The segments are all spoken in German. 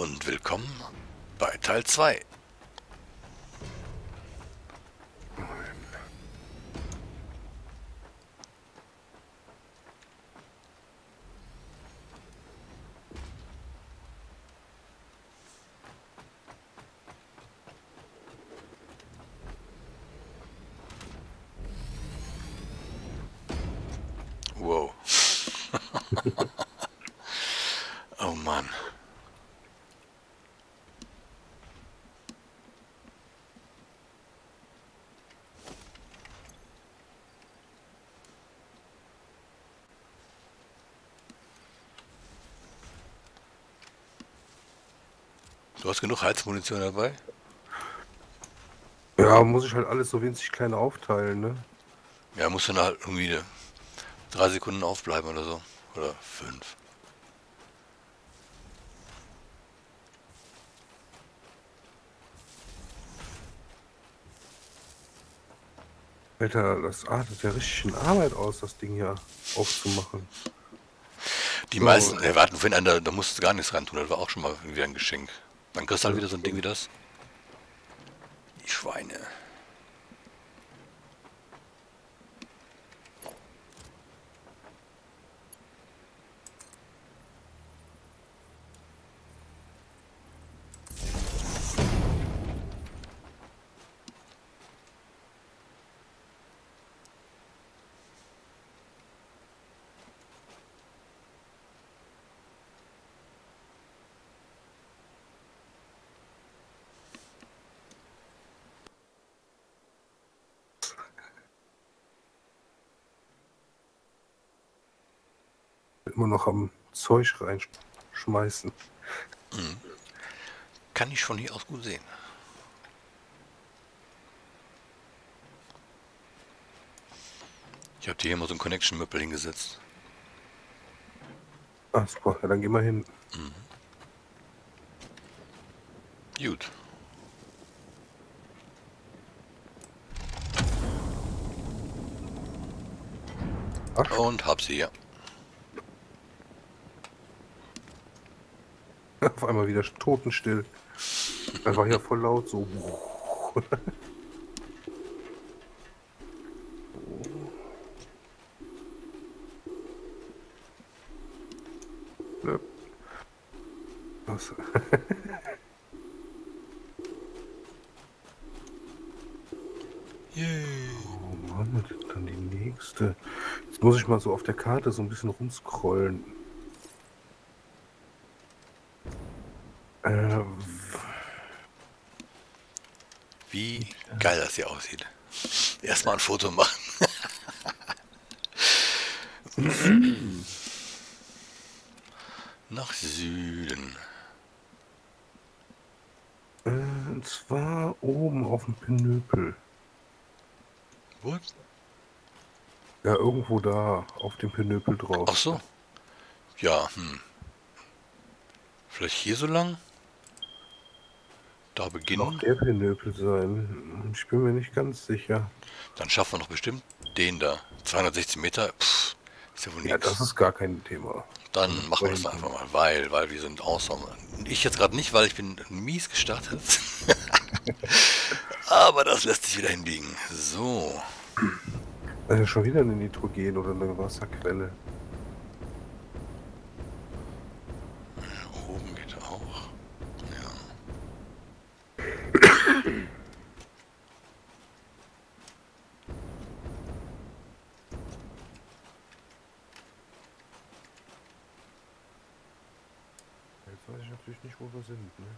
und willkommen bei Teil 2. Wow. Oh Mann. Du hast genug Heizmunition dabei? Ja, muss ich halt alles so winzig klein aufteilen, ne? Ja, musst du halt irgendwie 3 Sekunden aufbleiben oder so. Oder 5. Alter, das artet ja richtig in Arbeit aus, das Ding hier aufzumachen. Die So, meisten warten vorhin an, da musst du gar nichts rein tun. Das war auch schon mal wieder ein Geschenk. Dann kriegst du halt wieder so ein Ding wie das. Die Schweine. immer noch am Zeug reinschmeißen. Kann ich von hier aus gut sehen. Ich habe dir hier mal so ein Connection-Möppel hingesetzt. Ah, super, ja, dann gehen wir hin. Gut. Ach, Und hab sie, ja. auf einmal wieder totenstill. Das war ja voll laut, so. Ne? Was? Yay. Oh Mann, was ist dann die nächste? Jetzt muss ich mal so auf der Karte so ein bisschen rumscrollen. Äh, Wie geil das hier aussieht. Erstmal ein Foto machen. Nach Süden. und zwar oben auf dem Pinöpel. What? Ja, irgendwo da, auf dem Pinöpel drauf. Ach so. Ja, Vielleicht hier so lang? Da Kann auch beginnen? der Pinöpel sein. Ich bin mir nicht ganz sicher. Dann schaffen wir noch bestimmt den da. 260 Meter? Pff, ist ja wohl Ja, nix. das ist gar kein Thema. Dann Das machen wir das kriegen einfach wir mal, weil wir sind awesome. Ich jetzt gerade nicht, weil ich bin mies gestartet. Aber das lässt sich wieder hinbiegen. So. hin. Das ist ja schon wieder eine Nitrogen oder eine Wasserquelle. Oben geht auch. Ja. Jetzt weiß ich natürlich nicht, wo wir sind, ne?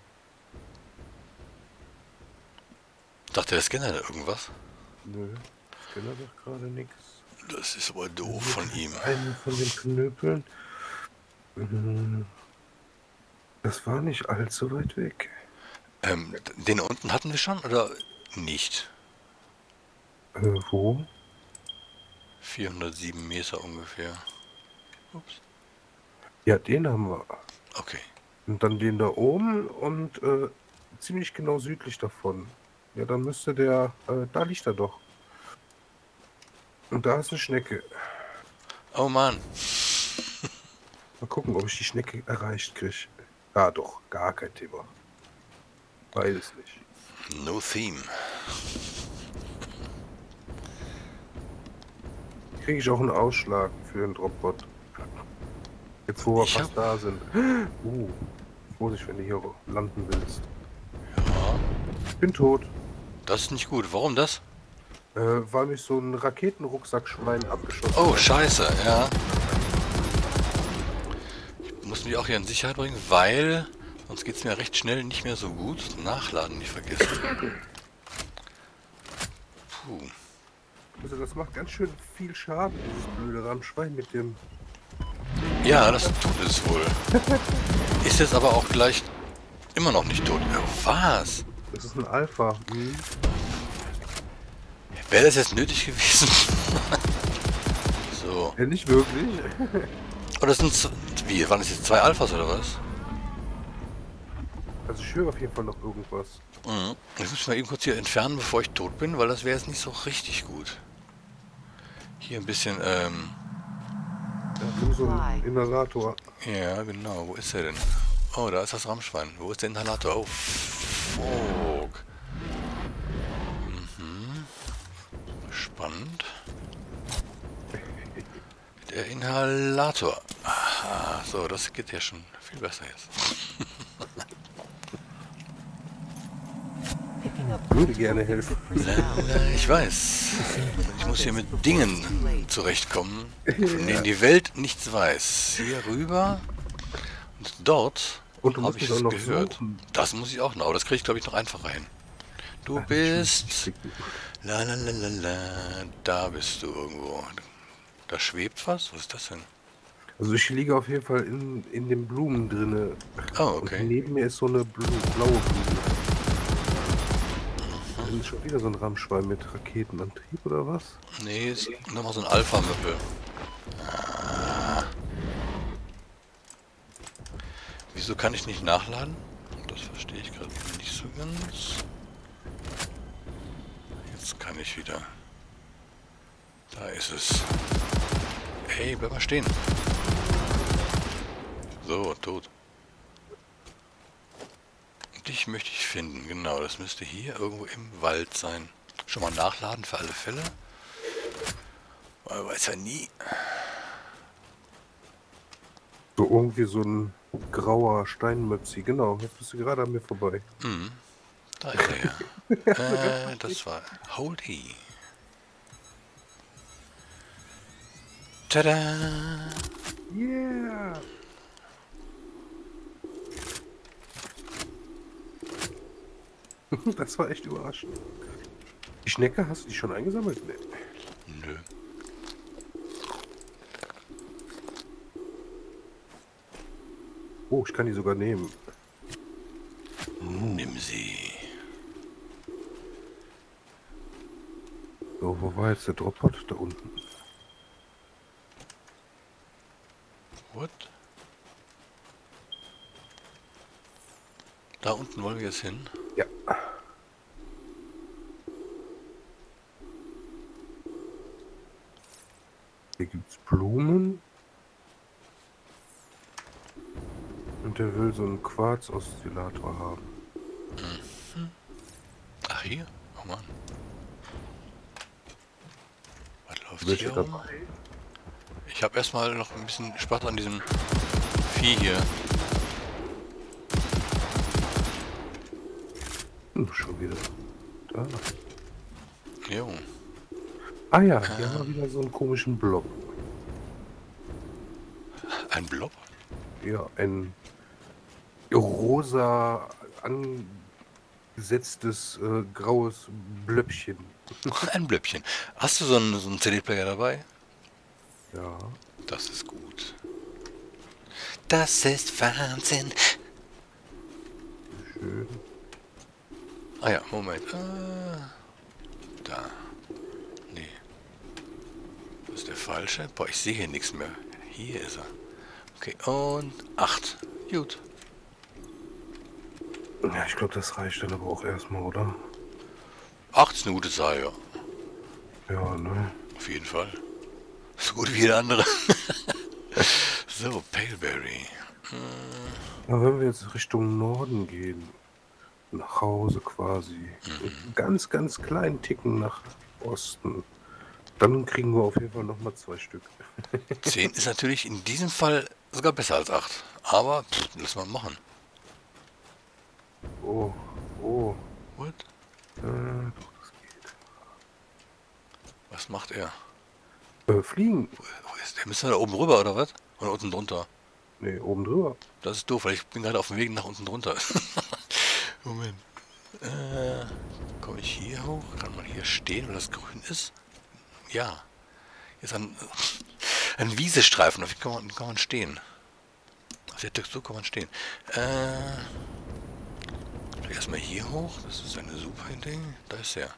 Dachte der Scanner da irgendwas? Nö, Scanner sagt gerade nichts. Das ist aber doof von ihm. Einen von den Pinöpeln. Das war nicht allzu weit weg. Den unten hatten wir schon oder nicht? Wo? 407 Meter ungefähr. Ups. Ja, den haben wir. Okay. Und dann den da oben und ziemlich genau südlich davon. Ja, dann müsste der, da liegt er doch. Und da ist eine Schnecke. Oh Mann. Mal gucken, ob ich die Schnecke erreicht kriege. Ja, doch, gar kein Thema. Beides nicht. No theme. Kriege ich auch einen Ausschlag für den Dropbot. Jetzt, wo wir Ich fast hab... da sind. Vorsicht, wenn du hier landen willst. Ja, Ich bin tot. das ist nicht gut. Warum das? Weil mich so ein Raketenrucksackschwein abgeschossen Oh, hat. scheiße, ja. Ich muss mich auch hier in Sicherheit bringen, weil sonst geht es mir recht schnell nicht mehr so gut. Nachladen nicht vergessen. Puh. Also das macht ganz schön viel Schaden, dieses blöde Rammschwein mit dem... Ja, das tut es wohl. Ist jetzt aber auch gleich immer noch nicht tot. Was? Das ist ein Alpha. Wäre das jetzt nötig gewesen? So. Ja, nicht wirklich. Oh, das sind... Wie? Waren das jetzt 2 Alphas oder was? Also ich höre auf jeden Fall noch irgendwas. Mhm. Jetzt muss ich mal eben kurz hier entfernen, bevor ich tot bin, weil das wäre jetzt nicht so richtig gut. Hier ein bisschen, Ja, nimm so einen Inhalator. ja, genau. Wo ist er denn? Oh, da ist das Rammschwein. Wo ist der Inhalator? Oh, fuck. Mhm. Spannend. Der Inhalator. Aha, so, das geht ja schon viel besser jetzt. Ich würde gerne helfen. Ich weiß. Ich muss hier mit Dingen zurechtkommen, von denen die Welt nichts weiß. Hier rüber und dort Und du habe musst ich mich auch es noch gehört. suchen. Das muss ich auch noch, aber das kriege ich glaube ich noch einfacher hin. Du bist... La la la la la, da bist du irgendwo. Da schwebt was? Was ist das denn? Also ich liege auf jeden Fall in den Blumen drinne. Oh, Und okay. neben mir ist so eine blaue Blume. Das ist schon wieder so ein Rammschwein mit Raketenantrieb oder was? Nee, ist nochmal so ein Alpha-Möppel. Ah. Wieso kann ich nicht nachladen? Das verstehe ich gerade nicht so ganz. Jetzt kann ich wieder. Da ist es. Hey, bleib mal stehen. So, tot. Dich möchte ich finden, genau. Das müsste hier irgendwo im Wald sein. Schon mal nachladen für alle Fälle. Man weiß ja nie. So irgendwie so ein grauer Steinmöpsi. Genau, jetzt bist du gerade an mir vorbei. Mhm. Da ist er ja. Das war Holy. Tada! Yeah! Das war echt überraschend. Die Schnecke, hast du die schon eingesammelt? Nee. Nö. Oh, ich kann die sogar nehmen. Nimm sie. So, wo war jetzt der Dropbot? Da unten. What? Da unten wollen wir jetzt hin. Ja. Hier gibt's Blumen. Und der will so einen Quarz-Oszillator haben. Ach, hier? Oh Mann. Was läuft Welche hier rum? dabei? Ich habe erstmal noch ein bisschen Spaß an diesem Vieh hier. Schon wieder. Da. Jo. Ah ja, hier haben wir wieder so einen komischen Blob. Ein Blob? Ja, ein rosa angesetztes graues Blöppchen. Ein Blöppchen. Hast du so einen CD-Player dabei? Ja. Das ist gut. Das ist Wahnsinn. Schön. Ah ja, Moment. Da. Nee. Das ist der falsche. Boah, ich sehe hier nichts mehr. Hier ist er. Okay, und 8. Gut. Ja, ich glaube, das reicht dann aber auch erstmal, oder? 8 ist eine gute Zahl, ja. Ja, ne? Auf jeden Fall. So gut wie jeder andere. So, Paleberry. Aber wenn wir jetzt Richtung Norden gehen, nach Hause quasi, einen ganz, ganz kleinen Ticken nach Osten, dann kriegen wir auf jeden Fall noch mal 2 Stück. 10 ist natürlich in diesem Fall sogar besser als 8. Aber, lass mal machen. Oh, oh, What? doch, das geht. Was macht er? Fliegen? Wo ist der? Müssen wir da oben rüber oder was? Oder unten drunter? Ne, oben drüber. Das ist doof, weil ich bin gerade auf dem Weg nach unten drunter. Moment. Komme ich hier hoch? Kann man hier stehen, weil das grün ist? Ja. Hier ist ein Wiesestreifen, auf dem kann man stehen. Auf der Textur kann man stehen. Erstmal hier hoch, das ist eine super Idee. Da ist er.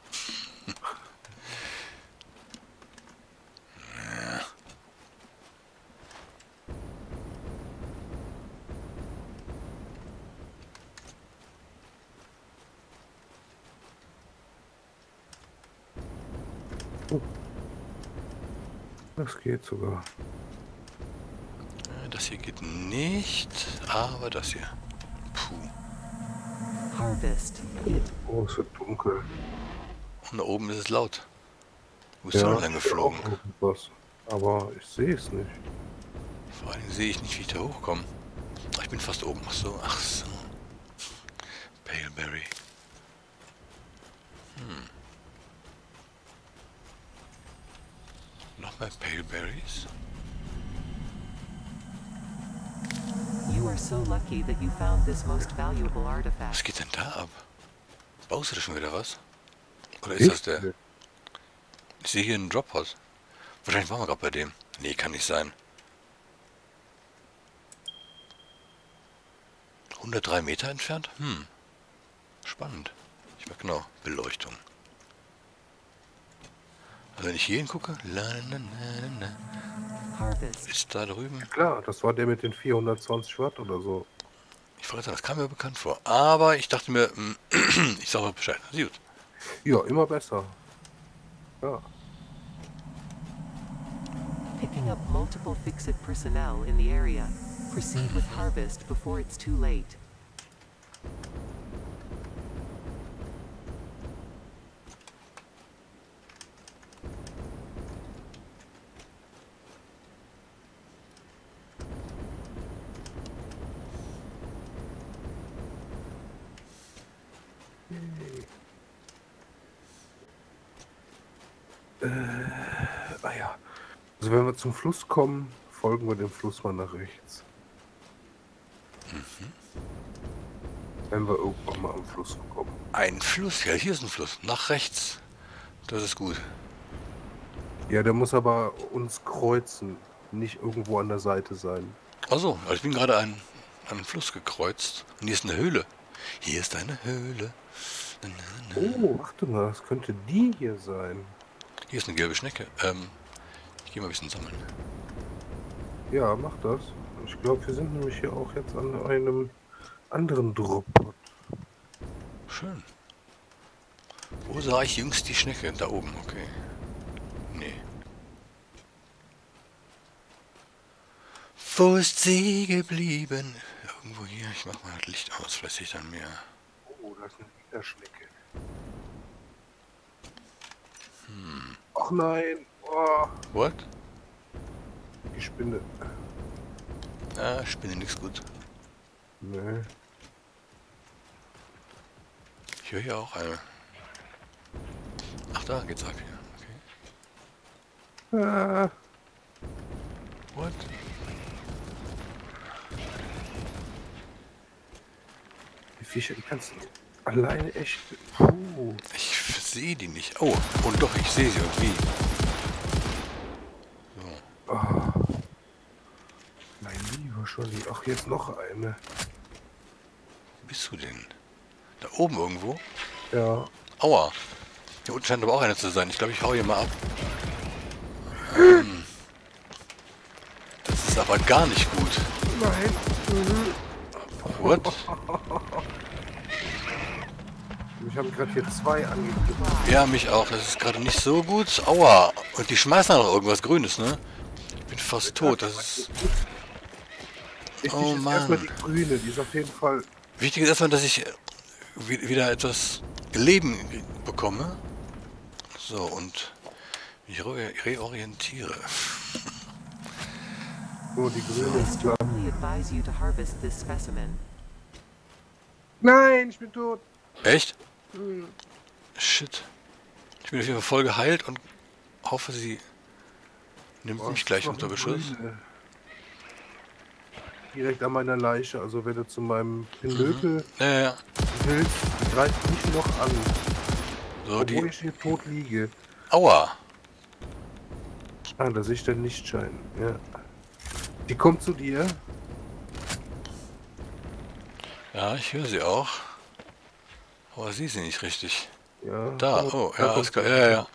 Das geht sogar. Das hier geht nicht, aber das hier. Puh. Harvest. Oh, es wird dunkel. Und da oben ist es laut. Wo ist Ja, Sonne lang ich sehe auch geflogen? irgendwas. Aber ich sehe es nicht. Vor allem sehe ich nicht, wie ich da hochkomme. Ach, ich bin fast oben. Ach so, ach so. Paleberry. Noch mehr Paleberries? You are so lucky that you found this most valuable Was artifact. geht denn da ab? Baust du da schon wieder was? Oder ist das der? Ich sehe hier einen Drophouse. Wahrscheinlich waren wir gerade bei dem. Nee, kann nicht sein. 103 Meter entfernt? Spannend. Ich mag genau. Beleuchtung. Also wenn ich hier hingucke, Harvest. ist da drüben. Klar, das war der mit den 420 Watt oder so. Ich wollte sagen, das kam mir bekannt vor. Aber ich dachte mir, ich sage Bescheid. Sehr gut. Ja, immer besser. Ja. Picking up multiple Fixit personnel in the area. Proceed with harvest before it's too late. Ah ja. Also wenn wir zum Fluss kommen, folgen wir dem Fluss mal nach rechts. Wenn wir irgendwann mal am Fluss kommen. Ein Fluss. Ja, hier ist ein Fluss. Nach rechts. Das ist gut. Ja, der muss aber uns kreuzen, nicht irgendwo an der Seite sein. Achso, ich bin gerade einen Fluss gekreuzt. Und hier ist eine Höhle. Hier ist eine Höhle. Oh, warte mal, das könnte die hier sein. Hier ist eine gelbe Schnecke. Ich gehe mal ein bisschen sammeln. Ja, mach das. Ich glaube, wir sind nämlich hier auch jetzt an einem anderen Drop-Pot. Schön. Wo sah ich jüngst die Schnecke? Da oben, okay. Nee. Wo ist sie geblieben? Irgendwo hier. Ich mach mal das Licht aus. Vielleicht sehe ich dann mehr. Oh, da ist eine Widerschnecke. Ach nein. Oh, What? die Spinne. Ah, Spinne nichts gut. Nee. Ich höre hier auch eine. Ach, da geht's ab hier. Okay. Ah, What? die Fische, die kannst du alleine echt... Puh. Ich sehe die nicht. Oh, und doch, ich sehe sie irgendwie. So. Ah. Mein lieber Scholli. Ach, jetzt noch eine. Wo bist du denn? Da oben irgendwo? Ja. Aua. Hier unten scheint aber auch eine zu sein. Ich glaube, ich hau hier mal ab. Das ist aber gar nicht gut. Nein. What? Ich habe gerade hier 2 angegeben. Ja, mich auch. Das ist gerade nicht so gut. Aua. Und die schmeißen auch noch irgendwas Grünes, ne? Ich bin fast tot. Das ist... Wichtig Oh ist erstmal Mann. die grüne, die ist auf jeden Fall. Wichtig ist erstmal, dass ich wieder etwas Leben bekomme. So, und mich reorientiere. Oh, die grüne I ist klar. strongly advise you to harvest this specimen. Nein, ich bin tot. Echt? Shit. Ich bin auf jeden Fall voll geheilt und hoffe, sie nimmt Oh, mich es gleich ist noch unter eine Beschuss. grüne. Direkt an meiner Leiche. Also wenn du zu meinem Pinöpel Ja. willst, die greift mich noch an. So, Obwohl die. ich hier tot liege. Aua! Ah, da sehe ich den Lichtschein. Ja. Die kommt zu dir. Ja, ich höre sie auch. Aber sehe sie nicht richtig. Ja. Da, oh, ja, alles klar. Ja.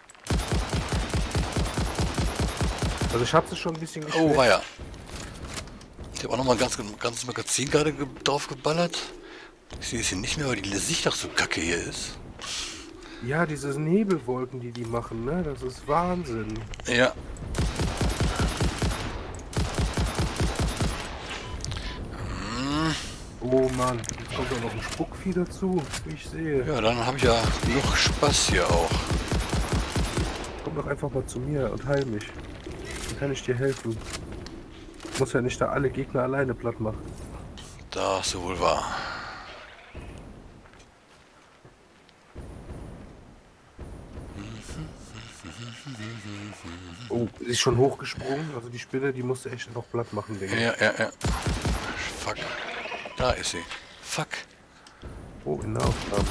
Also ich habe sie schon ein bisschen geschwächt. Oh, weia. Ich habe auch nochmal ein ganzes Magazin gerade drauf geballert. Ich sehe es hier nicht mehr, weil die Sicht doch so kacke hier ist. Ja, diese Nebelwolken, die machen, ne? Das ist Wahnsinn. Ja. Oh Mann, jetzt kommt auch noch ein Spuckvieh dazu, wie ich sehe. Ja, dann habe ich ja genug Spaß hier auch. Komm doch einfach mal zu mir und heil mich. Dann kann ich dir helfen. Ich muss ja nicht da alle Gegner alleine platt machen. Da hast du wohl wahr. Oh, sie ist schon hochgesprungen. Also die Spinne, die musste echt noch platt machen, denke ich. Ja. Fuck. Da ist sie. Fuck. Oh, in der Aufnahme.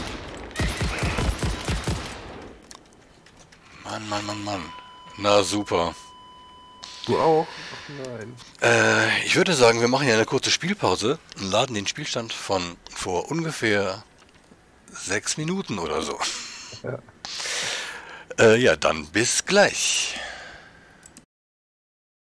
Mann. Na super. Du auch? Ach nein. Ich würde sagen, wir machen ja eine kurze Spielpause und laden den Spielstand von vor ungefähr 6 Minuten oder so. Ja. Ja, dann bis gleich.